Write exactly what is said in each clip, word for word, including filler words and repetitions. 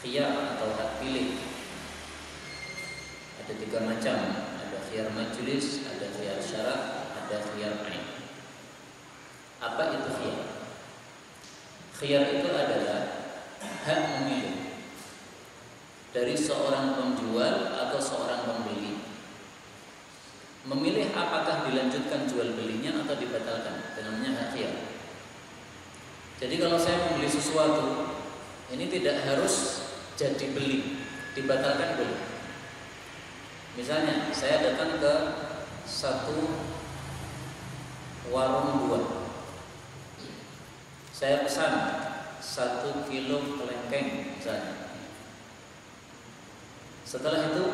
khiyar atau hak pilih. Ada tiga macam, ada khiyar majlis, ada khiyar syarat, ada khiyar ain. Apa itu khiyar? Khiyar itu adalah hak memilih dari seorang penjual atau seorang pembeli, memilih apakah dilanjutkan jual belinya atau dibatalkan. Itu namanya hak khiyar. Jadi kalau saya membeli sesuatu, ini tidak harus jadi beli, dibatalkan boleh. Misalnya saya datang ke satu warung buah, saya pesan satu kilo kelengkeng misalnya. Setelah itu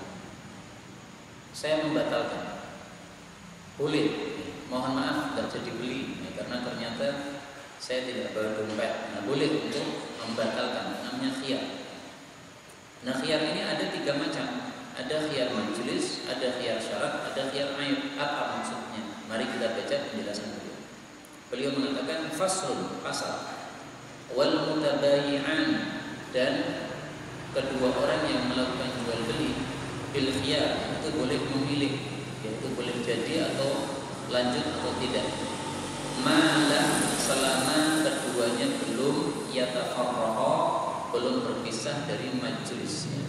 saya membatalkan, boleh. Mohon maaf, tidak jadi beli ya, karena ternyata saya tidak bawa dompet. Nah, boleh untuk membatalkan, namanya khiyar. Nah, khiyar ini ada tiga macam. Ada khiyar majlis, ada khiyar syarat, ada khiyar aib. Apa maksudnya? Mari kita baca penjelasan dulu. Beliau mengatakan faslun, pasal. Wal mutabayi'an, dan kedua orang yang melakukan jual beli bil khiyar itu boleh memilih, yaitu boleh jadi atau lanjut atau tidak. Malah selama keduanya belum yatafarraqa, belum berpisah dari majelisnya.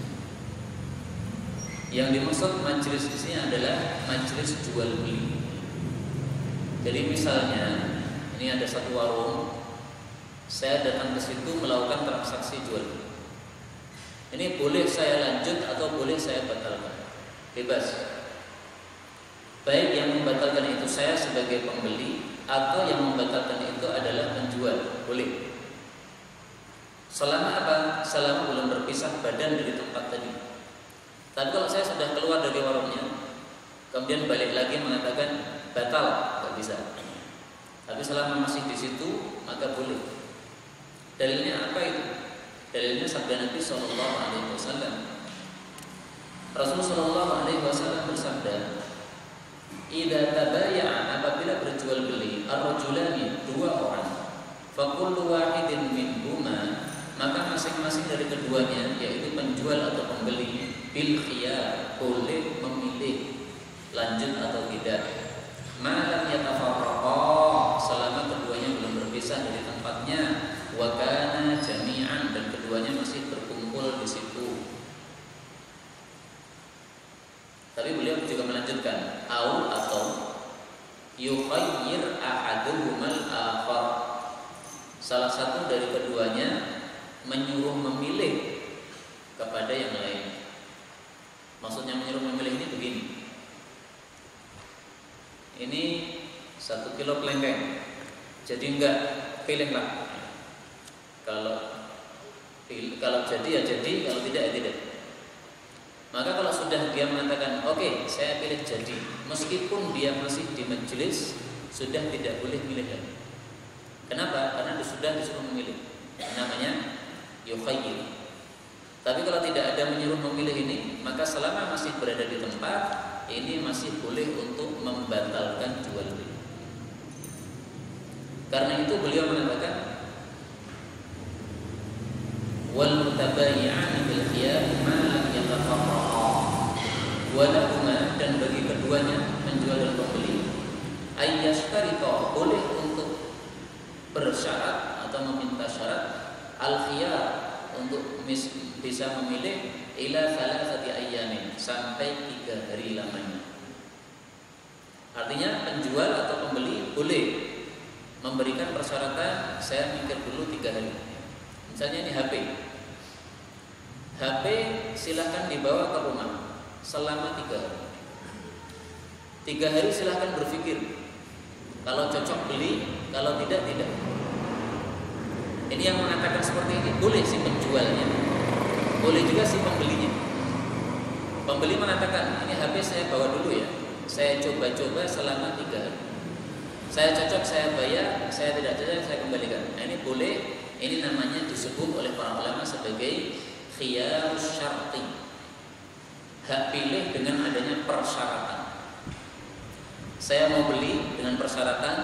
Yang dimaksud majelis di sini adalah majelis jual beli. Jadi misalnya ini ada satu warung, saya datang ke situ melakukan transaksi jual beli. Ini boleh saya lanjut atau boleh saya batalkan, bebas. Baik yang membatalkan itu saya sebagai pembeli atau yang membatalkan itu adalah penjual, boleh. Selama apa? Selama belum berpisah badan dari tempat tadi. Tapi kalau saya sudah keluar dari warungnya, kemudian balik lagi mengatakan batal, nggak bisa. Tapi selama masih di situ maka boleh. Dalilnya apa itu? Dalilnya sabda Nabi Shallallahu Alaihi Wasallam. Rasulullah Shallallahu Alaihi Wasallam bersabda, "Idza tabaya'a, apabila berjual beli, ar-rajulani, dua orang, fa kullu wahidin minhuma, maka masing-masing dari keduanya, yaitu penjual atau pembeli, bil khiyar, boleh memilih lanjut atau tidak. Ma lam yatafarraqa, selama keduanya belum berpisah dari tempatnya, wa kana jami'an, dan keduanya masih berkumpul di situ." Tapi beliau juga melanjutkan, au atau yukhayyir ahaduhumal akhar, salah satu dari keduanya menyuruh memilih kepada yang lain. Maksudnya menyuruh memilih ini begini. Ini satu kilo kelengkeng, jadi enggak, pilihlah. Kalau kalau jadi ya jadi, kalau tidak ya tidak. Maka kalau sudah dia mengatakan oke, okay, saya pilih jadi, meskipun dia masih di majelis, sudah tidak boleh milih lagi. Kenapa? Karena sudah disuruh memilih. Namanya yukhayyir. Tapi kalau tidak ada menyuruh memilih ini, maka selama masih berada di tempat, ini masih boleh untuk membatalkan jual beli. Karena itu beliau mengatakan wal mutabayi'an bil khiyar ma lam yatafarraqa, wa lahuma, dan bagi keduanya penjual dan pembeli, ayyashtarita, boleh untuk bersyarat atau meminta syarat al khiyar, untuk bisa memilih ila thalathati ayyamin, sampai tiga hari lamanya. Artinya penjual atau pembeli boleh memberikan persyaratan, saya mikir dulu tiga hari. Misalnya ini H P, H P silahkan dibawa ke rumah selama tiga hari. Tiga hari silahkan berpikir, kalau cocok beli, kalau tidak tidak. Ini yang mengatakan seperti ini boleh si penjualnya, boleh juga si pembelinya. Pembeli mengatakan ini H P saya bawa dulu ya, saya coba-coba selama tiga hari. Saya cocok, saya bayar, saya tidak cocok, saya kembalikan. Nah, ini boleh. Ini namanya disebut oleh para ulama sebagai khiyarus syarti, hak pilih dengan adanya persyaratan. Saya mau beli dengan persyaratan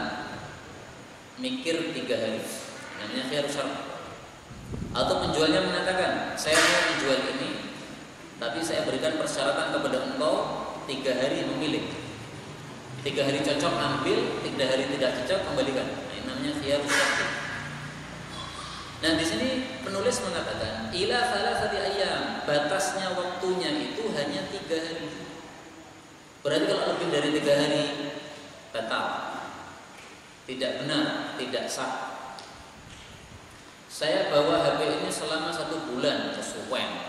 mikir tiga hari, namanya khiyarus syarti. Atau penjualnya mengatakan saya mau menjual ini, tapi saya berikan persyaratan kepada engkau tiga hari memilih. Tiga hari cocok ambil, tiga hari tidak cocok kembalikan. Nah, ini namanya khiyarus syarti. Nah, di sini penulis mengatakan ila thalathati ayyam, batasnya waktunya itu hanya tiga hari. Berarti kalau lebih dari tiga hari batal, tidak benar, tidak sah. Saya bawa H P ini selama satu bulan sesuai.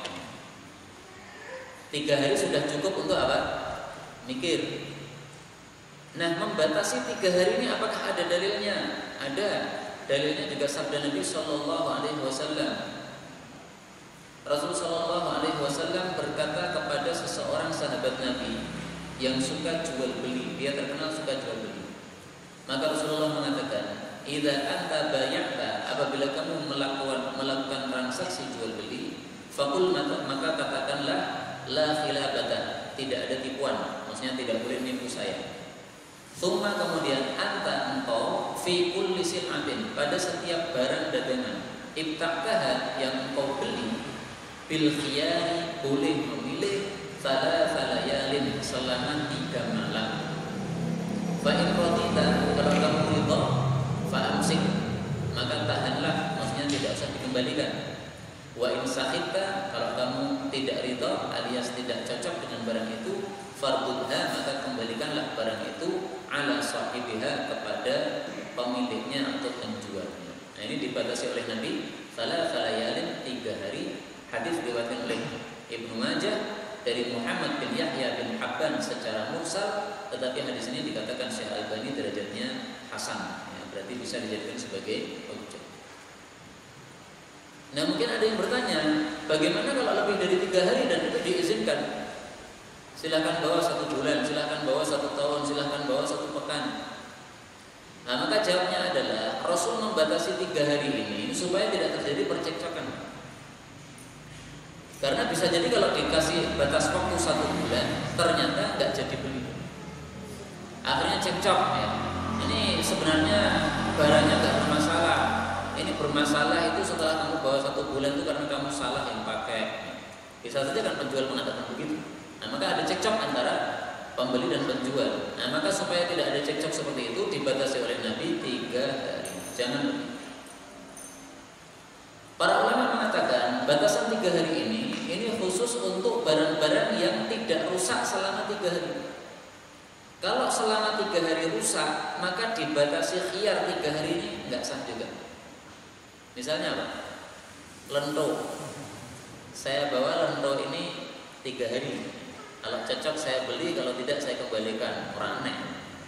Tiga hari sudah cukup untuk apa? Mikir. Nah, membatasi tiga hari ini apakah ada dalilnya? Ada. Dalilnya juga sabda Nabi Shallallahu Alaihi Wasallam. Rasul Shallallahu Alaihi Wasallam berkata kepada seseorang sahabat Nabi yang suka jual beli, dia terkenal suka jual beli. Maka Rasulullah mengatakan, "Idza anta bay'ta, apabila kamu melakukan melakukan transaksi jual beli, faqul maka, maka katakanlah la khilabata, tidak ada tipuan, maksudnya tidak boleh nipu saya." Tsumma kemudian anta engkau fi kulli sil'atin, pada setiap barang dagangan, ibtaqaha yang engkau beli, bil khiyari, boleh memilih thalatha layalin, selama tiga malam. Fa in radita, kalau kamu ridha, fa amsik, maka tahanlah, maksudnya tidak usah dikembalikan. Wa in sakhita, kalau kamu tidak ridha alias tidak cocok dengan barang itu, fardudha, maka kembalikanlah barang itu ala sahibiha, kepada pemiliknya atau penjualnya. Nah, ini dibatasi oleh Nabi thalatha layalin, tiga hari. Hadis diriwayatkan oleh Ibnu Majah dari Muhammad bin Yahya bin Habban secara mursal, tetapi hadis ini dikatakan Syekh Albani derajatnya hasan, ya, berarti bisa dijadikan sebagai hujjah. Nah, mungkin ada yang bertanya, bagaimana kalau lebih dari tiga hari dan itu diizinkan? Silahkan bawa satu bulan, silahkan bawa satu tahun, silahkan bawa satu pekan. Nah, maka jawabnya adalah Rasul membatasi tiga hari ini supaya tidak terjadi percekcokan. Karena bisa jadi kalau dikasih batas waktu satu bulan, ternyata nggak jadi beli. Akhirnya cekcok. Ya. Ini sebenarnya barangnya nggak bermasalah. Ini bermasalah itu setelah kamu bawa satu bulan itu karena kamu salah yang pakai. Bisa saja kan penjual mengatakan begitu. Nah, maka ada cekcok antara pembeli dan penjual. Nah, maka supaya tidak ada cekcok seperti itu dibatasi oleh Nabi tiga hari. Jangan. Para ulama mengatakan batasan tiga hari ini ini khusus untuk barang-barang yang tidak rusak selama tiga hari. Kalau selama tiga hari rusak, maka dibatasi khiyar tiga hari ini nggak sah juga. Misalnya apa? Lento. Saya bawa lento ini tiga hari. Kalau cocok saya beli, kalau tidak saya kembalikan. Orang aneh.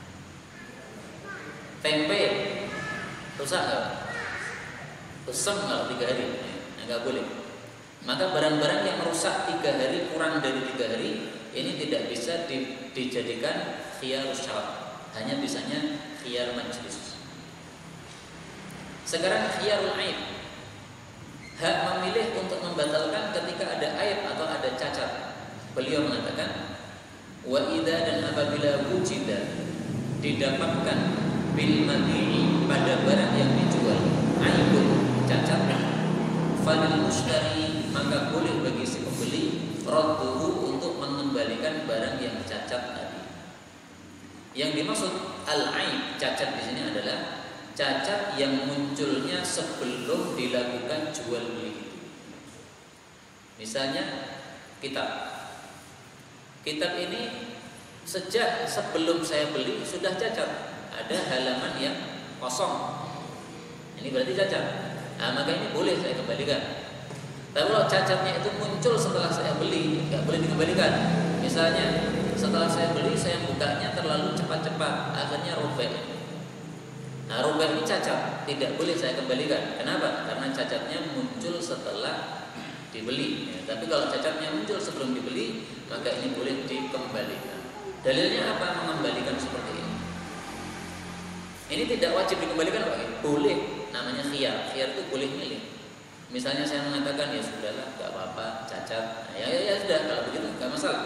Tempe rusak nggak? Usem kalau tiga hari, nggak boleh. Maka barang-barang yang rusak tiga hari, kurang dari tiga hari, ini tidak bisa di, dijadikan khiyarus syarat. Hanya bisanya khiyar majlis. Sekarang khiyarul aib, hak memilih untuk membatalkan ketika ada aib atau ada cacat. Beliau mengatakan, wa idza, dan apabila wujida, didapatkan bil madi'i, pada barang yang dijual, aibun, cacat, falil mushtari, maka boleh bagi si pembeli radduhu, untuk mengembalikan barang yang cacat tadi. Yang dimaksud al-aib, cacat di sini adalah cacat yang munculnya sebelum dilakukan jual beli itu. Misalnya kitab. Kitab ini sejak sebelum saya beli sudah cacat, ada halaman yang kosong. Ini berarti cacat. Nah, maka ini boleh saya kembalikan. Tapi kalau cacatnya itu muncul setelah saya beli, nggak boleh dikembalikan. Misalnya setelah saya beli, saya bukanya terlalu cepat-cepat, akhirnya robek. Nah, robek ini cacat, tidak boleh saya kembalikan. Kenapa? Karena cacatnya muncul setelah dibeli. Ya, tapi kalau cacatnya muncul sebelum dibeli, maka ini boleh dikembalikan. Dalilnya apa mengembalikan seperti ini? Ini tidak wajib dikembalikan, Pak. Boleh, namanya khiyar. Khiyar itu boleh milih. Misalnya saya mengatakan, ya sudahlah, nggak apa-apa, cacat. Nah, ya, ya, ya sudah, kalau begitu nggak masalah.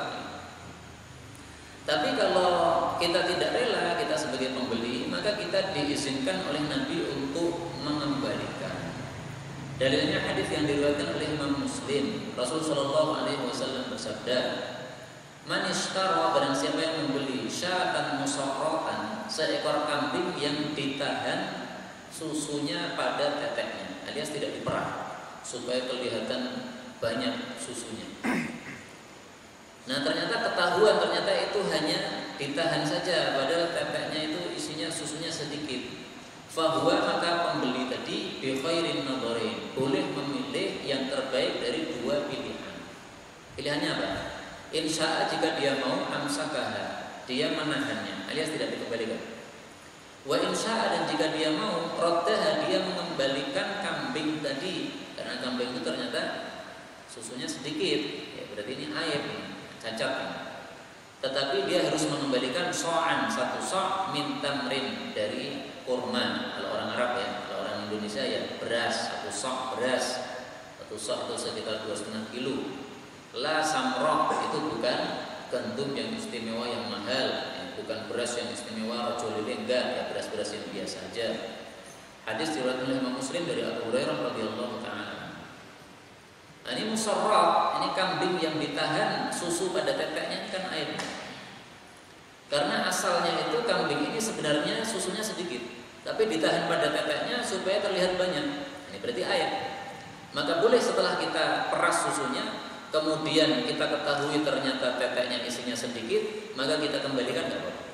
Tapi kalau kita tidak rela, kita sebagai pembeli, maka kita diizinkan oleh Nabi untuk mengembalikan. Dalilnya hadis yang diriwayatkan oleh Imam Muslim Rasul sallallahu alaihi wasallam bersabda, "Man ishtara, barang siapa yang membeli syatan musarratan, seekor kambing yang ditahan susunya pada teteknya, alias tidak diperah supaya kelihatan banyak susunya." Nah, ternyata ketahuan ternyata itu hanya ditahan saja, padahal teteknya itu isinya susunya sedikit. Fahuwa, maka pembeli tadi bi khairin nadharin, boleh memilih yang terbaik dari dua pilihan. Pilihannya apa? Insya'a, jika dia mau, amsakaha, dia menahannya alias tidak dikembalikan. Wa insya'a, dan jika dia mau, raddaha, dia mengembalikan kambing tadi, karena kambing itu ternyata susunya sedikit, ya berarti ini aib, cacat. Tetapi dia harus mengembalikan so'an, satu so' min tamrin, dari kurma. Kalau orang Arab ya, kalau orang Indonesia ya beras, satu so' beras, satu so' itu sekitar dua koma lima kilo. La samroh, itu bukan gandum yang istimewa yang mahal, ya, bukan beras yang istimewa rojolile, enggak, ya beras-beras yang biasa aja. Hadis diriwayatkan oleh Imam Muslim dari Abu Hurairah radhiyallahu taala. Ini musarraf, ini kambing yang ditahan susu pada teteknya, ini kan air. Karena asalnya itu kambing ini sebenarnya susunya sedikit, tapi ditahan pada teteknya supaya terlihat banyak. Ini berarti air. Maka boleh setelah kita peras susunya, kemudian kita ketahui ternyata teteknya isinya sedikit, maka kita kembalikan enggak apa-apa.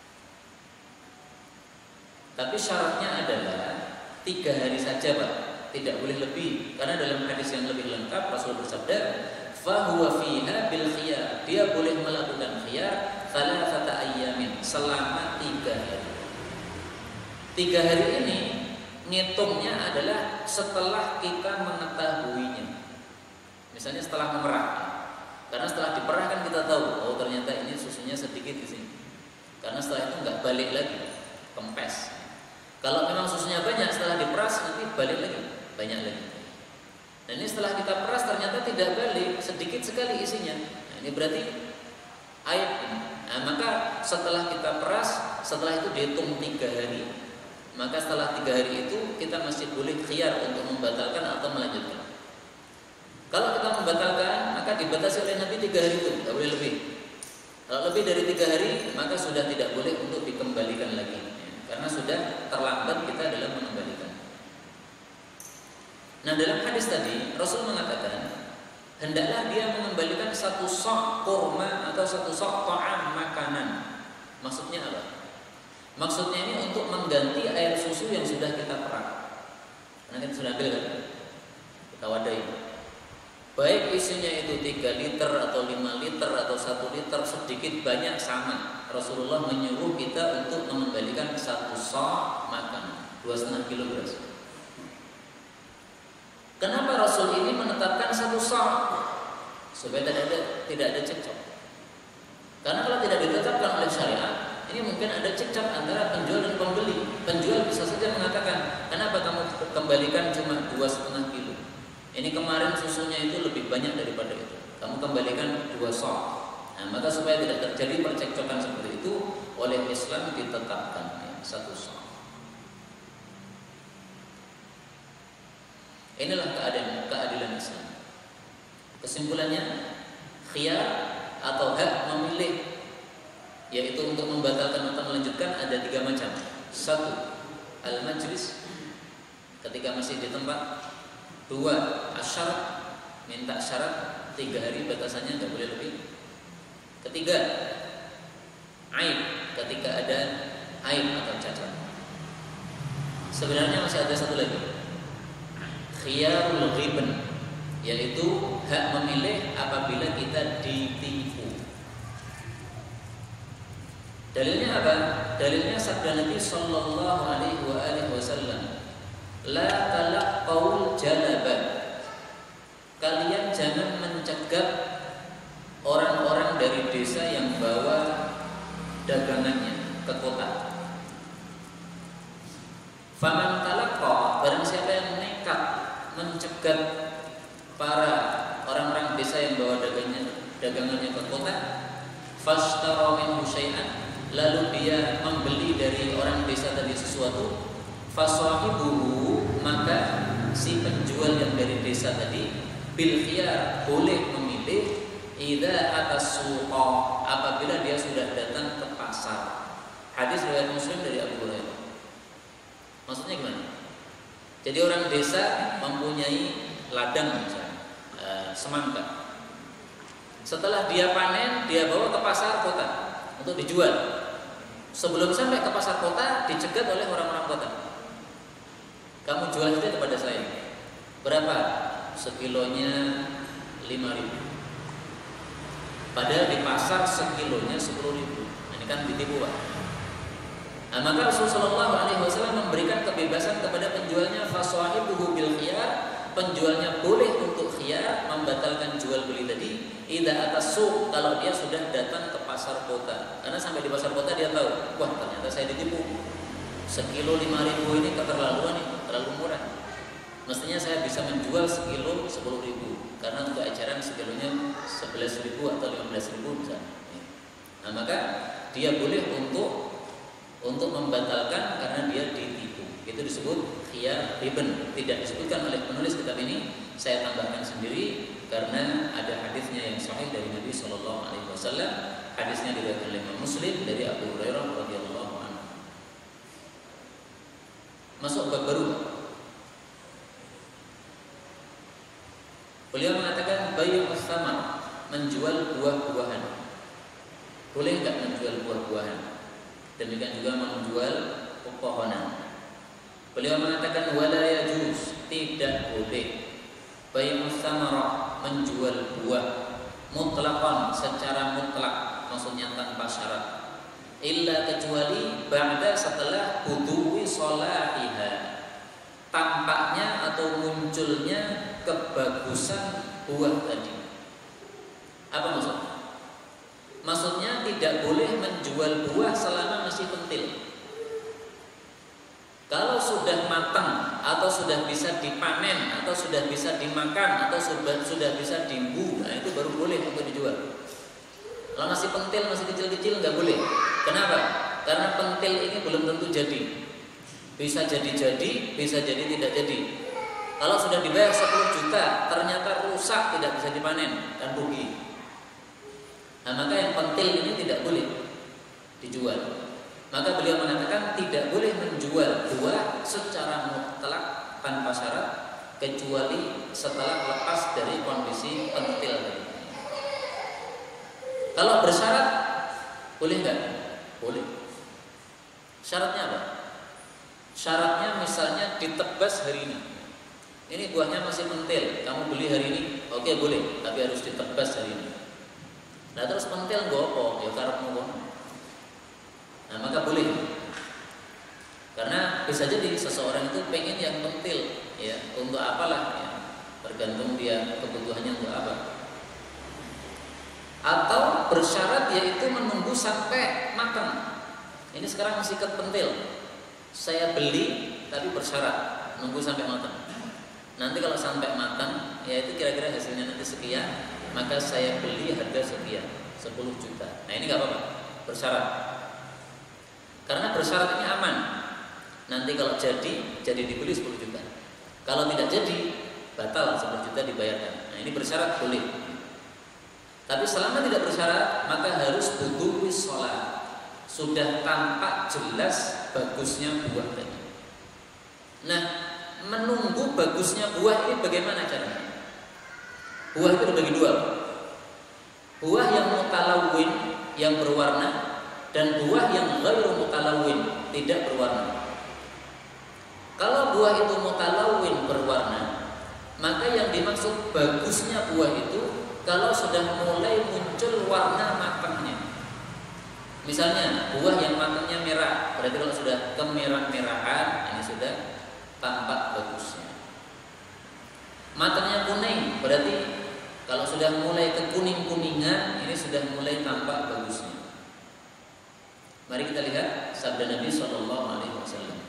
Tapi syaratnya adalah tiga hari saja, Pak. Tidak boleh lebih, karena dalam hadis yang lebih lengkap Rasul bersabda, fahuwa fiha bil khiyar, dia boleh melakukan khiyar thalathata ayyamin, selama tiga hari. Tiga hari ini ngitungnya adalah setelah kita mengetahuinya. Misalnya setelah memerah, karena setelah diperah kan kita tahu, oh ternyata ini susunya sedikit di sini. Karena setelah itu nggak balik lagi, kempes. Kalau memang susunya banyak, setelah diperas nanti balik lagi, banyak lagi. Dan ini setelah kita peras ternyata tidak balik, sedikit sekali isinya. Nah, ini berarti aib ini. Nah, maka setelah kita peras, setelah itu dihitung tiga hari, maka setelah tiga hari itu kita masih boleh khiyar untuk membatalkan atau melanjutkan. Kalau kita membatalkan, maka dibatasi oleh Nabi tiga hari itu, tidak boleh lebih. Kalau lebih dari tiga hari, maka sudah tidak boleh untuk dikembalikan lagi. Karena sudah terlambat kita dalam mengembalikan. Nah, dalam hadis tadi Rasul mengatakan hendaklah dia mengembalikan satu sok kurma atau satu sok ta'am, makanan. Maksudnya apa? Maksudnya ini untuk mengganti air susu yang sudah kita perah. Karena kita sudah ambil kan? Kita wadai. Baik isinya itu tiga liter atau lima liter atau satu liter, sedikit banyak sama. Rasulullah menyuruh kita untuk mengembalikan satu sa' makan, dua setengah kilo beras. Kenapa Rasul ini menetapkan satu sa'? Supaya tidak ada tidak ada cekcok. Karena kalau tidak ditetapkan oleh syariat, ini mungkin ada cekcok antara penjual dan pembeli. Penjual bisa saja mengatakan, kenapa kamu kembalikan cuma dua setengah kilo? Ini kemarin susunya itu lebih banyak daripada itu. Kamu kembalikan dua sa'. Nah, maka supaya tidak terjadi percekcokan seperti itu, oleh Islam ditetapkan ya, satu sa'. Inilah keadilan, keadilan Islam. Kesimpulannya, khiyar atau hak memilih, yaitu untuk membatalkan atau melanjutkan, ada tiga macam. Satu, al-majlis, ketika masih di tempat. Dua, asyarat, minta syarat, tiga hari batasannya, tidak boleh lebih. Ketiga, aib, ketika ada aib atau cacat. Sebenarnya masih ada satu lagi, khiyarul ghiban, yaitu hak memilih apabila kita ditipu. Dalilnya apa? Dalilnya sabda Nabi sallallahu alaihi wa alihi wasallam, la talaqqaul jalaba, kalian jangan mencegat orang-orang dari desa yang bawa dagangannya ke kota. Faman talaqqa, barang siapa yang nekat mencegat para orang-orang desa yang bawa dagangannya dagangannya ke kota, fashtara minhu syai'an, lalu dia membeli dari orang desa tadi sesuatu, fasahibuhu, maka si penjual yang dari desa tadi bil khiyar, boleh memilih idza atas suqa, apabila dia sudah datang ke pasar. Hadis riwayat Muslim dari Abu Hurairah. Maksudnya gimana? Jadi orang desa mempunyai ladang misalnya, uh, semangka. Setelah dia panen, dia bawa ke pasar kota untuk dijual. Sebelum sampai ke pasar kota, dicegat oleh orang-orang kota. Kamu jual saja kepada saya. Berapa? Sekilonya lima ribu. Padahal di pasar sekilonya sepuluh ribu. Ini kan ditipu, Pak. Nah, maka Rasulullah shallallahu alaihi wasallam memberikan kebebasan kepada penjualnya, fasahibuhu bil khiyar, penjualnya boleh untuk khiyar membatalkan jual beli tadi idza atas suq, kalau dia sudah datang ke pasar kota. Karena sampai di pasar kota dia tahu, wah ternyata saya ditipu. Sekilo lima ribu ini keterlaluan nih, terlalu murah. Mestinya saya bisa menjual sekilo sepuluh ribu, karena untuk eceran sekilonya sebelas ribu atau lima belas ribu misalnya. Nah, maka dia boleh untuk untuk membatalkan karena dia ditipu. Itu disebut khiyar riben. Tidak disebutkan oleh penulis kitab ini, saya tambahkan sendiri karena ada hadisnya yang sahih dari Nabi Shallallahu Alaihi Wasallam. Hadisnya diriwayatkan oleh Imam Muslim dari Abu Hurairah radhiyallahu anhu. Masuk bab baru. Beliau mengatakan bayu as-samar, menjual buah-buahan. Boleh enggak menjual buah-buahan? Demikian juga menjual pepohonan. Beliau mengatakan wala yajuz, tidak boleh bayu as-samar, menjual buah mutlaqan, secara mutlak, maksudnya tanpa syarat. Illa, kecuali ba'da, setelah buduwi sholahiha, tampaknya atau munculnya kebagusan buah tadi. Apa maksudnya? Maksudnya tidak boleh menjual buah selama masih pentil. Kalau sudah matang atau sudah bisa dipanen atau sudah bisa dimakan atau sudah sudah bisa diimbu, nah itu baru boleh untuk dijual. Kalau masih pentil, masih kecil-kecil nggak boleh. Kenapa? Karena pentil ini belum tentu jadi. Bisa jadi-jadi, bisa jadi tidak jadi. Kalau sudah dibayar sepuluh juta, ternyata rusak, tidak bisa dipanen, dan rugi. Nah, maka yang pentil ini tidak boleh dijual. Maka beliau mengatakan tidak boleh menjual buah secara mutlak tanpa syarat, kecuali setelah lepas dari kondisi pentil tadi. Kalau bersyarat, boleh enggak? Boleh. Syaratnya apa? Syaratnya misalnya ditebas hari ini. Ini buahnya masih pentil, kamu beli hari ini, oke boleh, tapi harus ditebas hari ini. Nah terus pentil gue apa? Ya karepmu kono. Nah maka boleh. Karena bisa jadi seseorang itu pengen yang pentil, ya untuk apalah, ya tergantung dia kebutuhannya untuk apa. Atau bersyarat yaitu menunggu sampai matang. Ini sekarang masih kepentil. Saya beli tapi bersyarat nunggu sampai matang. Nanti kalau sampai matang, ya itu kira-kira hasilnya nanti sekian, maka saya beli harga sekian, sepuluh juta. Nah ini nggak apa-apa, bersyarat. Karena bersyarat ini aman. Nanti kalau jadi, jadi dibeli sepuluh juta. Kalau tidak jadi, batal sepuluh juta dibayarkan. Nah ini bersyarat boleh. Tapi selama tidak bersyarat, maka harus butuh sholat. Sudah tampak jelas bagusnya buah tadi. Nah, menunggu bagusnya buah ini bagaimana caranya? Buah itu dibagi dua. Buah yang mutalawin, yang berwarna, dan buah yang ghairu mutalawin, tidak berwarna. Kalau buah itu mutalawin, berwarna, maka yang dimaksud bagusnya buah itu kalau sudah mulai muncul warna matangnya. Misalnya buah yang matangnya merah, berarti kalau sudah kemerah-merahan, ini sudah tampak bagusnya. Matangnya kuning, berarti kalau sudah mulai kekuning-kuningan, ini sudah mulai tampak bagusnya. Mari kita lihat sabda Nabi Shallallahu Alaihi Wasallam.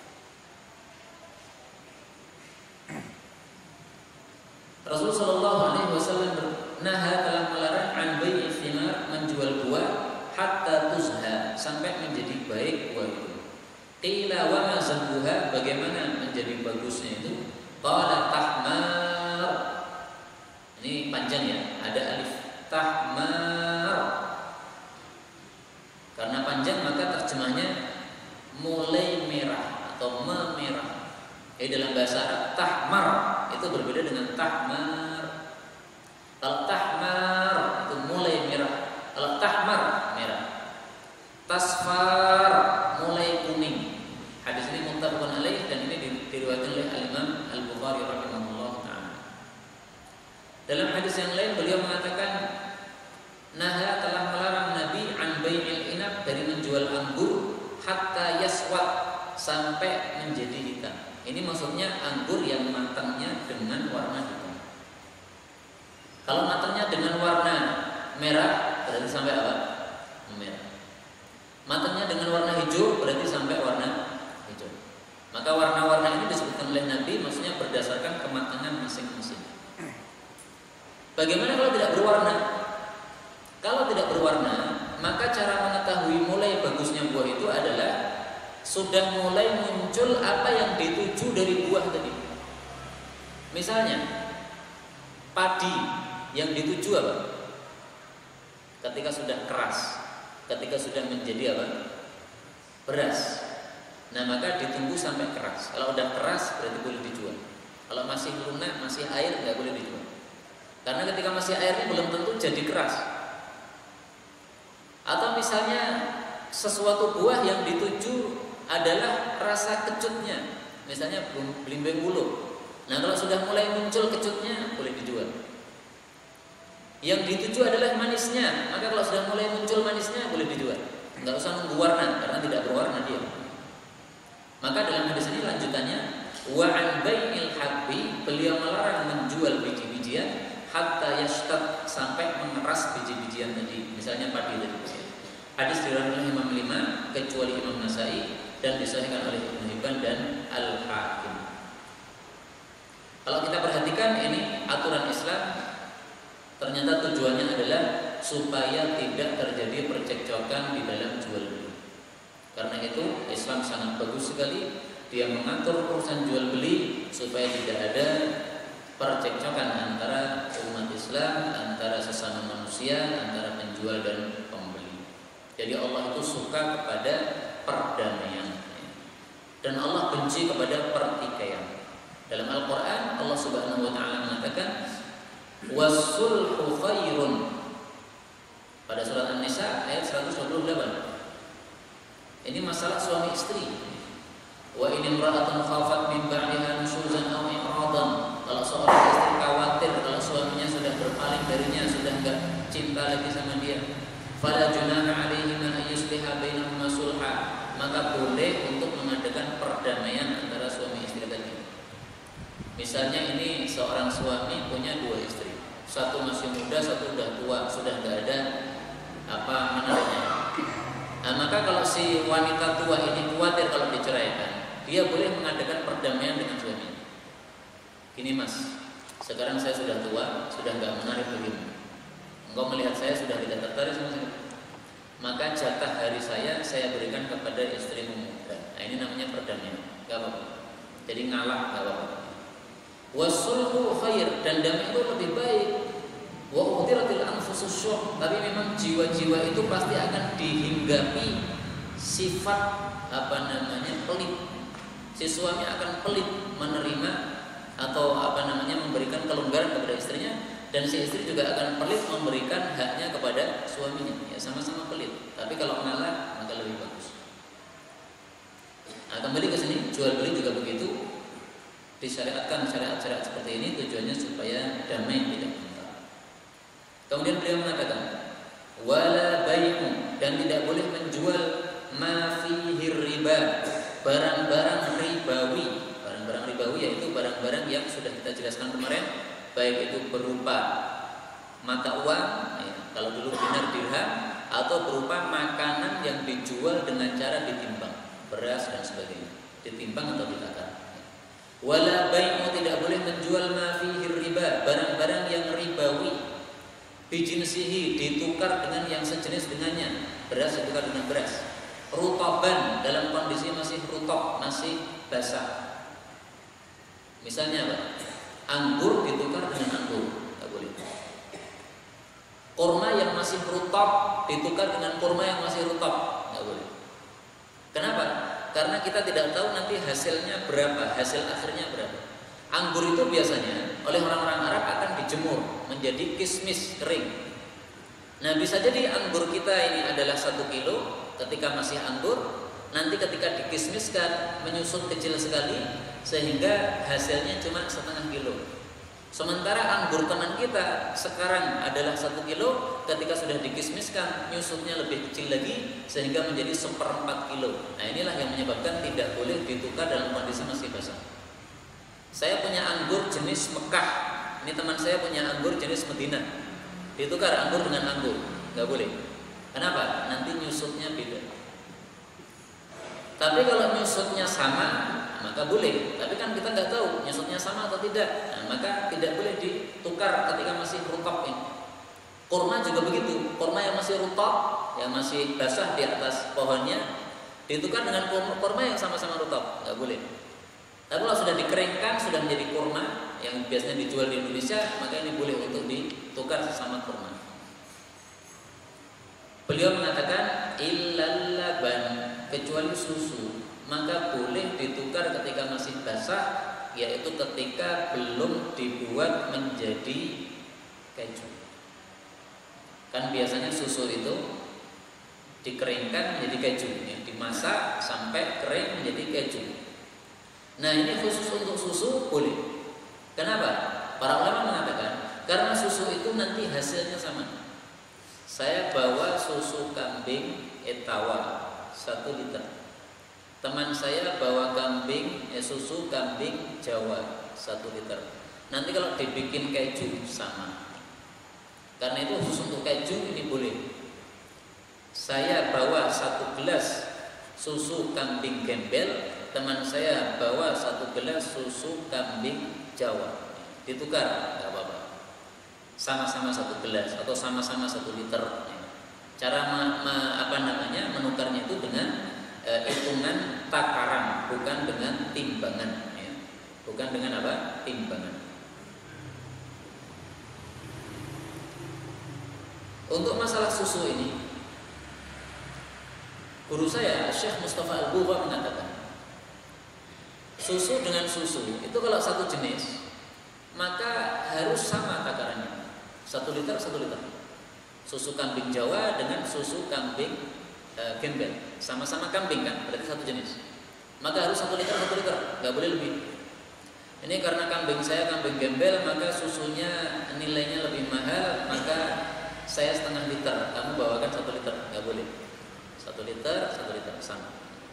Rasul Shallallahu Alaihi Wasallam naha, telah melarang an bai'i thimar, menjual buah hatta tuzha, sampai menjadi baik buah itu. Qila wa ma zambuha, bagaimana menjadi bagusnya itu? Qala tahmar, Ini panjang ya, ada alif. Tahmar. Karena panjang maka terjemahnya mulai merah atau memerah. Jadi dalam bahasa Arab tahmar itu berbeda dengan tahmar. Kalau tahmar itu mulai merah, kalau tahmar merah. Tasfar mulai kuning. Hadis ini muttafaqun alaih dan ini diriwayatkan oleh Al-Imam Al-Bukhari rahimahullah taala. Dalam hadis yang lain beliau mengatakan Naha telah melarang Nabi an bai'il inab dari menjual anggur hatta yaswad sampai menjadi hitam. Ini maksudnya anggur yang matangnya dengan warna hitam. Kalau matangnya dengan warna merah berarti sampai apa? Merah. Matangnya dengan warna hijau berarti sampai warna hijau. Maka warna-warna ini disebutkan oleh Nabi maksudnya berdasarkan kematangan masing-masing. Bagaimana kalau tidak berwarna? Kalau tidak berwarna, maka cara mengetahui mulai bagusnya buah itu adalah sudah mulai muncul apa yang dituju dari buah tadi. Misalnya padi yang dituju apa? Ketika sudah keras, ketika sudah menjadi apa? Beras. Nah maka ditunggu sampai keras. Kalau udah keras berarti boleh dijual. Kalau masih lunak, masih air nggak boleh dijual. Karena ketika masih airnya belum tentu jadi keras. Atau misalnya sesuatu buah yang dituju adalah rasa kecutnya, misalnya belimbing ulu. Nah kalau sudah mulai muncul kecutnya boleh dijual. Yang dituju adalah manisnya, maka kalau sudah mulai muncul manisnya boleh dijual. Nggak usah nunggu warna karena tidak berwarna dia. Maka dalam hadis ini lanjutannya wa an bai'il habbi, beliau melarang menjual biji-bijian hatta yashtad sampai mengeras biji-bijian tadi, misalnya padi tadi. Hadis diriwayatkan oleh Imam lima kecuali Imam Nasai dan disahihkan oleh Ibnu Hibban dan Al-Hakim. Kalau kita perhatikan ini aturan Islam ternyata tujuannya adalah supaya tidak terjadi percekcokan di dalam jual beli. Karena itu Islam sangat bagus sekali, dia mengatur urusan jual beli supaya tidak ada percekcokan antara umat Islam, antara sesama manusia, antara penjual dan pembeli. Jadi Allah itu suka kepada perdamaian dan Allah benci kepada pertikaian. Dalam Al-Quran Allah Subhanahu Wa Taala mengatakan wasulhu khairun pada surat An-Nisa ayat seratus dua puluh delapan. Ini masalah suami istri. Wa in imra'atun khafat min ba'liha nusyuzan aw i'radan. Kalau seorang istri khawatir kalau suaminya sudah berpaling darinya, sudah enggak cinta lagi sama dia, fala junaha 'alaihima an yusliha bainahuma sulha, maka boleh untuk mengadakan perdamaian antara suami istri tadi. Misalnya ini seorang suami punya dua istri, satu masih muda, satu sudah tua, sudah enggak ada apa menariknya. Nah, maka kalau si wanita tua ini khawatir kalau diceraikan, dia boleh mengadakan perdamaian dengan suaminya. Gini mas, sekarang saya sudah tua, sudah enggak menarik begini. Engkau melihat saya sudah tidak tertarik sama saya, maka jatah hari saya saya berikan kepada istrimu muda. Nah ini namanya perdamaian, enggak apa-apa. Jadi ngalah, enggak apa-apa. Wasulhu khair, dan damai itu lebih baik. Wa udhiratil anfusus syuh, tapi memang jiwa-jiwa itu pasti akan dihinggapi sifat apa namanya pelit. Si suami akan pelit menerima atau apa namanya memberikan kelonggaran kepada istrinya, dan si istri juga akan pelit memberikan haknya kepada suaminya. Ya sama-sama pelit, tapi kalau ngalah maka lebih bagus. Nah, kembali ke sini, jual beli juga begitu. Disyariatkan syariat-syariat seperti ini tujuannya supaya damai, tidak bentar. Kemudian beliau mengatakan wala bai'u, dan tidak boleh menjual ma fihi riba, barang-barang ribawi. Barang-barang ribawi yaitu barang-barang yang sudah kita jelaskan kemarin, baik itu berupa mata uang, ya, kalau dulu dinar dirham, atau berupa makanan yang dijual dengan cara ditimbang, beras dan sebagainya, ditimbang atau ditakar. Wala bai'u, tidak boleh menjual ma fihi riba, barang-barang yang ribawi, bijinsihi, ditukar dengan yang sejenis dengannya, beras ditukar dengan beras, rutaban, dalam kondisi masih rutab, masih basah. Misalnya apa? Anggur ditukar dengan anggur, tak boleh. kurma yang masih rutab ditukar dengan kurma yang masih rutab, nggak boleh. Kenapa? Karena kita tidak tahu nanti hasilnya berapa, hasil akhirnya berapa. Anggur itu biasanya oleh orang-orang Arab akan dijemur menjadi kismis kering. Nah, bisa jadi anggur kita ini adalah satu kilo ketika masih anggur, nanti ketika dikismiskan menyusut kecil sekali sehingga hasilnya cuma setengah kilo. Sementara anggur teman kita sekarang adalah satu kilo, ketika sudah dikismiskan nyusutnya lebih kecil lagi sehingga menjadi seperempat kilo. Nah, inilah yang menyebabkan tidak boleh ditukar dalam kondisi masih basah. Saya punya anggur jenis Mekah, ini teman saya punya anggur jenis Medina, ditukar anggur dengan anggur, nggak boleh. Kenapa? Nanti nyusutnya beda. Tapi kalau nyusutnya sama, maka boleh. Tapi kan kita nggak tahu nyusutnya sama atau tidak. Nah, maka tidak boleh ditukar ketika masih rutab ini. Kurma juga begitu. Kurma yang masih rutab, yang masih basah di atas pohonnya, ditukar dengan kurma yang sama-sama rutab, nggak boleh. Tapi kalau sudah dikeringkan, sudah menjadi kurma yang biasanya dijual di Indonesia, maka ini boleh untuk ditukar sesama kurma. Beliau mengatakan illal laban, kecuali susu, maka boleh ditukar ketika masih basah, yaitu ketika belum dibuat menjadi keju. Kan biasanya susu itu dikeringkan menjadi keju, ya, dimasak sampai kering menjadi keju. Nah, ini khusus untuk susu boleh. Kenapa? Para ulama mengatakan karena susu itu nanti hasilnya sama. Saya bawa susu kambing etawa satu liter. Teman saya bawa kambing eh, susu kambing Jawa satu liter. Nanti kalau dibikin keju sama. Karena itu khusus untuk keju ini boleh. Saya bawa satu gelas susu kambing gembel, teman saya bawa satu gelas susu kambing Jawa, ditukar nggak apa-apa. Sama-sama satu gelas atau sama-sama satu liter. Cara ma, ma, apa namanya menukarnya itu dengan e, hitungan takaran, bukan dengan timbangan. Ya. Bukan dengan apa? Timbangan. Untuk masalah susu ini, guru saya Syekh Mustafa Al-Bugha mengatakan, susu dengan susu itu kalau satu jenis maka harus sama takarannya, satu liter satu liter. Susu kambing Jawa dengan susu kambing e, gembel, sama-sama kambing kan, berarti satu jenis. Maka harus satu liter satu liter, nggak boleh lebih. Ini karena kambing saya kambing gembel, maka susunya nilainya lebih mahal, maka saya setengah liter, kamu bawakan satu liter, nggak boleh. Satu liter, satu liter sama.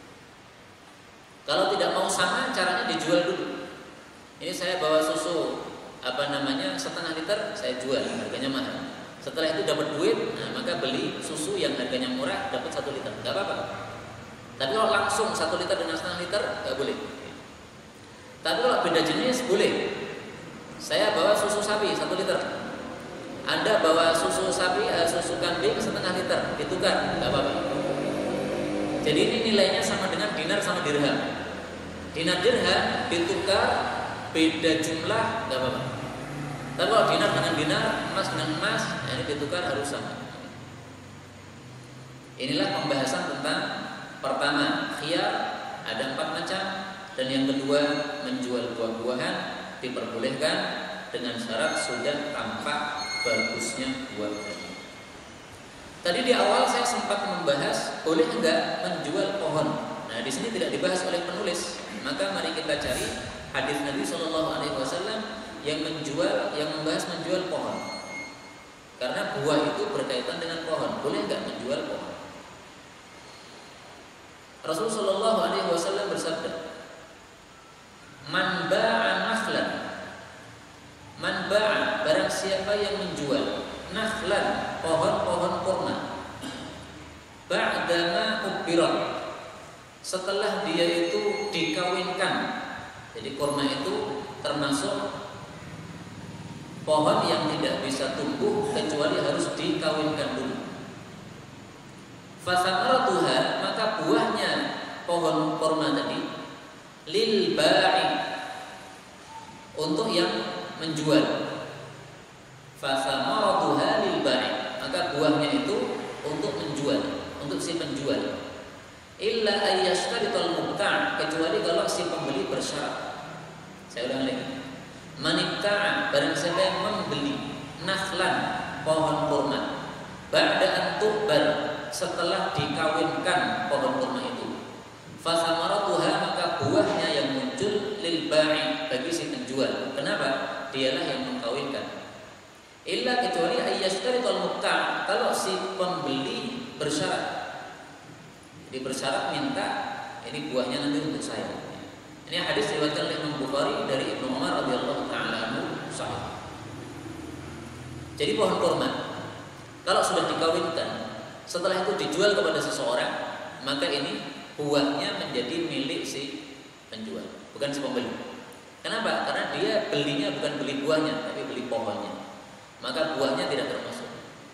Kalau tidak mau sama, caranya dijual dulu. Ini saya bawa susu apa namanya setengah liter, saya jual, harganya mahal. Setelah itu dapat duit, nah maka beli susu yang harganya murah, dapat satu liter, nggak apa-apa. Tapi kalau langsung satu liter dengan setengah liter, nggak boleh. Tapi kalau beda jenis boleh. Saya bawa susu sapi satu liter. Anda bawa susu sapi, uh, susu kambing setengah liter, ditukar, nggak apa-apa. Jadi ini nilainya sama dengan dinar sama dirham. Dinar dirham ditukar beda jumlah, nggak apa-apa. Tapi kalau dinar dengan dinar, emas dengan emas, nah ini ditukar harus sama. Inilah pembahasan tentang pertama khiyar, ada empat macam, dan yang kedua menjual buah-buahan diperbolehkan dengan syarat sudah tampak bagusnya buah tadi. Tadi di awal saya sempat membahas boleh enggak menjual pohon. Nah, di sini tidak dibahas oleh penulis. Maka mari kita cari hadis Nabi Shallallahu Alaihi Wasallam yang menjual, yang membahas menjual pohon. Karena buah itu berkaitan dengan pohon. Boleh enggak menjual pohon? Rasulullah Shallallahu Alaihi Wasallam bersabda, "Man ba'a nakhlan." Man ba'a, barang siapa yang menjual nakhlan, pohon-pohon kurma, ba'dama ubbiran, setelah dia itu dikawinkan. Jadi kurma itu termasuk pohon yang tidak bisa tumbuh kecuali harus dikawinkan dulu. Fasamaratuha, maka buahnya pohon kurma tadi lil ba'i, untuk yang menjual. Fasamaratuha lil ba'i, maka buahnya itu untuk menjual, untuk si penjual. Illa ayyashtarital mubta', kecuali kalau si pembeli bersyarat. Saya ulang lagi. Manikta'a, barang siapa yang membeli nakhlan, pohon kurma, ba'da an tu'bar, setelah dikawinkan pohon kurma itu, fasamaratuha, maka buahnya yang muncul lil ba'i, bagi si penjual. Kenapa? Dialah yang mengkawinkan. Illa, kecuali ayyashtarital mubta', kalau si pembeli bersyarat. Jadi bersyarat minta ini buahnya nanti untuk saya. Ini hadis diriwayatkan oleh Imam Bukhari dari Ibnu Umar radhiyallahu taala anhu, sahih. Jadi pohon kurma kalau sudah dikawinkan, setelah itu dijual kepada seseorang, maka ini buahnya menjadi milik si penjual, bukan si pembeli. Kenapa? Karena dia belinya bukan beli buahnya, tapi beli pohonnya. Maka buahnya tidak termasuk.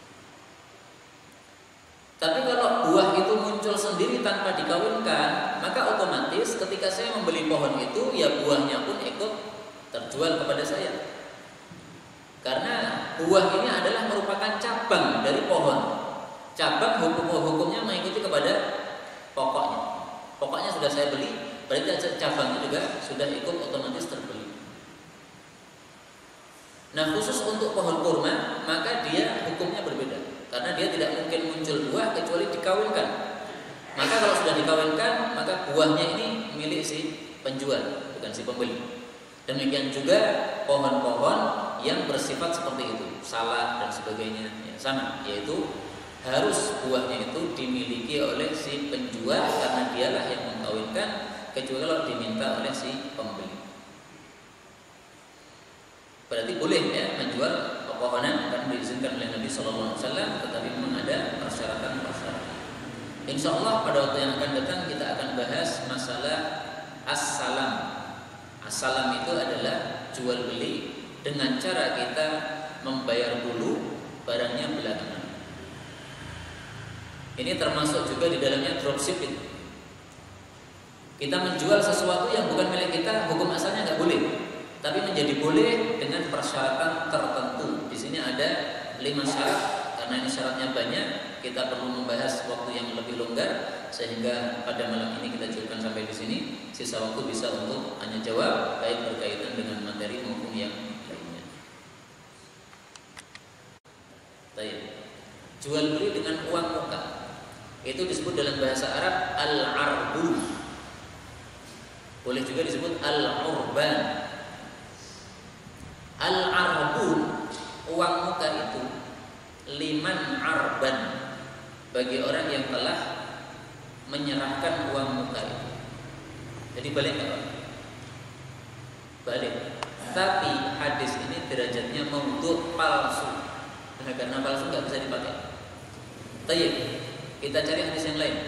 Tapi kalau buah itu muncul sendiri tanpa dikawinkan, maka otomatis ketika saya membeli pohon itu, ya buahnya pun ikut terjual kepada saya. Karena buah ini adalah merupakan cabang dari pohon. Cabang hukum-hukumnya mengikuti kepada pokoknya. Pokoknya sudah saya beli, berarti cabangnya juga sudah ikut otomatis terbeli. Nah, khusus untuk pohon kurma, maka dia hukumnya berbeda. Karena dia tidak mungkin muncul buah kecuali dikawinkan. Maka kalau sudah dikawinkan, maka buahnya ini milik si penjual, bukan si pembeli. Demikian juga pohon-pohon yang bersifat seperti itu, salak dan sebagainya, ya, sama, yaitu harus buahnya itu dimiliki oleh si penjual karena dialah yang mengkawinkan, kecuali kalau diminta oleh si pembeli. Berarti boleh ya menjual pepohonan, akan diizinkan oleh Nabi Shallallahu Alaihi Wasallam, tetapi memang ada persyaratan-persyaratan. Insya Allah pada waktu yang akan datang kita akan bahas masalah as-salam. As-salam itu adalah jual beli dengan cara kita membayar dulu, barangnya belakangan. Ini termasuk juga di dalamnya dropshipping. Kita menjual sesuatu yang bukan milik kita, hukum asalnya nggak boleh, tapi menjadi boleh dengan persyaratan tertentu. Di sini ada lima syarat, karena ini syaratnya banyak, kita perlu membahas waktu yang lebih longgar, sehingga pada malam ini kita cukupkan sampai di sini. Sisa waktu bisa untuk hanya jawab, baik berkaitan dengan materi maupun yang lainnya. Baik. Jual beli dengan uang muka itu disebut dalam bahasa Arab al-arbu. Boleh juga disebut al-urban. Al-arbun, uang muka itu liman arban, bagi orang yang telah menyerahkan uang muka itu. Jadi balik nggak? Balik. Tapi hadis ini derajatnya maudhu' palsu. Nah, karena palsu nggak bisa dipakai. Tayyib, kita cari hadis yang lain.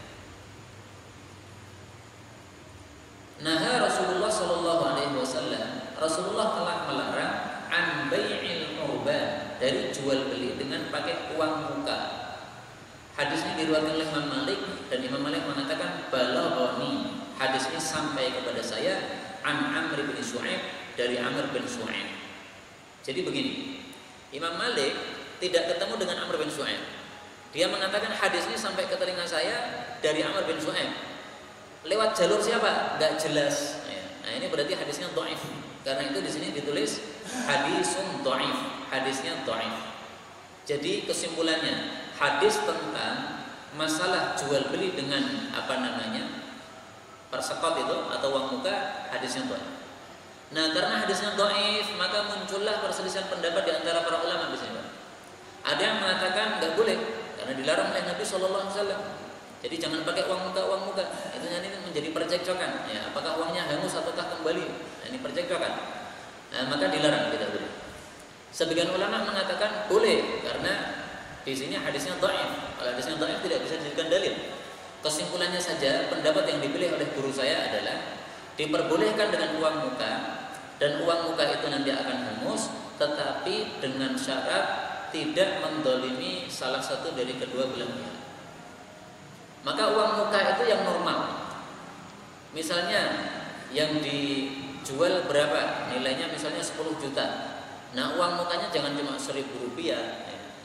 Nah, Rasulullah Shallallahu Alaihi Wasallam, Rasulullah telah melarang an bai'il urban, dari jual beli dengan pakai uang muka. Hadis ini diriwayatkan oleh Imam Malik, dan Imam Malik mengatakan balaghani, hadis ini sampai kepada saya an Amr bin Shu'aib, dari Amr bin Shu'aib. Jadi begini, Imam Malik tidak ketemu dengan Amr bin Shu'aib. Dia mengatakan hadis ini sampai ke telinga saya dari Amr bin Shu'aib. Lewat jalur siapa? Gak jelas. Nah, ini berarti hadisnya dhaif. Karena itu di sini ditulis hadisun dhaif, hadisnya dhaif. Jadi kesimpulannya, hadis tentang masalah jual beli dengan apa namanya persekot itu atau uang muka, hadisnya dhaif. Nah, karena hadisnya dhaif, maka muncullah perselisihan pendapat di antara para ulama di sini. Ada yang mengatakan nggak boleh karena dilarang oleh Nabi Shallallahu Alaihi Wasallam. Jadi jangan pakai uang muka, uang muka. Itu nanti menjadi percekcokan. Ya, apakah uangnya hangus ataukah kembali? Nah, ini percekcokan. Nah, maka dilarang, tidak boleh. Sebagian ulama mengatakan boleh karena di sini hadisnya dhaif. Kalau hadisnya dhaif tidak bisa dijadikan dalil. Kesimpulannya saja, pendapat yang dipilih oleh guru saya adalah diperbolehkan dengan uang muka, dan uang muka itu nanti akan hangus, tetapi dengan syarat tidak mendolimi salah satu dari kedua belah pihak. Maka uang muka itu yang normal. Misalnya yang dijual berapa? Nilainya misalnya sepuluh juta. Nah, uang mukanya jangan cuma seribu rupiah.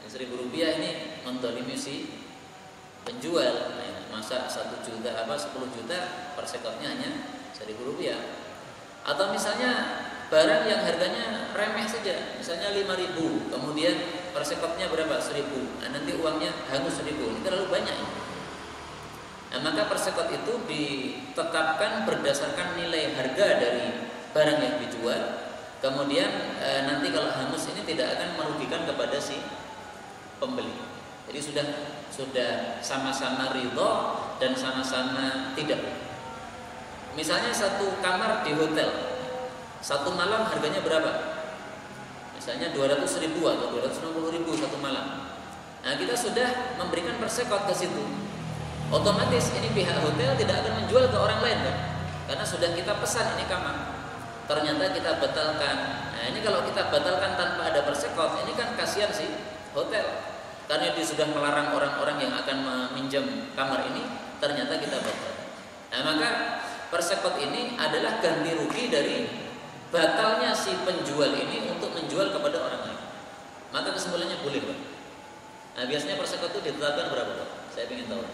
Seribu rupiah ini mendolimi si penjual. Nah, masa satu juta apa sepuluh juta persekotnya hanya seribu rupiah. Atau misalnya barang yang harganya remeh saja, misalnya lima ribu, kemudian persekotnya berapa? Seribu. Nah, nanti uangnya hangus seribu. Ini terlalu banyak. Nah, maka persekot itu ditetapkan berdasarkan nilai harga dari barang yang dijual. Kemudian e, nanti kalau hangus ini tidak akan merugikan kepada si pembeli. Jadi sudah sudah sama-sama ridho dan sama-sama tidak. Misalnya satu kamar di hotel, satu malam harganya berapa? Misalnya dua ratus ribu atau dua ratus enam puluh ribu satu malam. Nah, kita sudah memberikan persekot ke situ. Otomatis ini pihak hotel tidak akan menjual ke orang lain kan? Karena sudah kita pesan ini kamar. Ternyata kita batalkan. Nah, ini kalau kita batalkan tanpa ada persekot, ini kan kasihan sih hotel. Karena dia sudah melarang orang-orang yang akan meminjam kamar ini, ternyata kita batal. Nah, maka persekot ini adalah ganti rugi dari batalnya si penjual ini untuk menjual kepada orang lain. Maka kesimpulannya boleh, Pak. Nah, biasanya persekot itu ditetapkan berapa, Pak? Saya ingin tahu.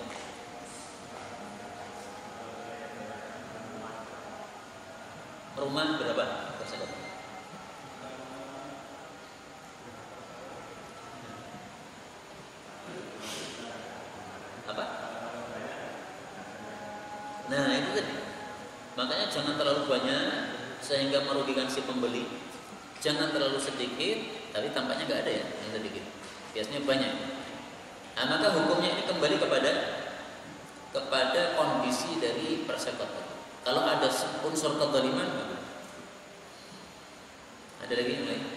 Rumah berapa persekot? Apa? Nah, itu tadi. Makanya jangan terlalu banyak sehingga merugikan si pembeli. Jangan terlalu sedikit, tapi tampaknya nggak ada ya yang sedikit. Biasanya banyak. Nah, maka hukumnya ini kembali kepada kepada kondisi dari persekot. Kalau ada unsur kezaliman, ada lagi yang lain?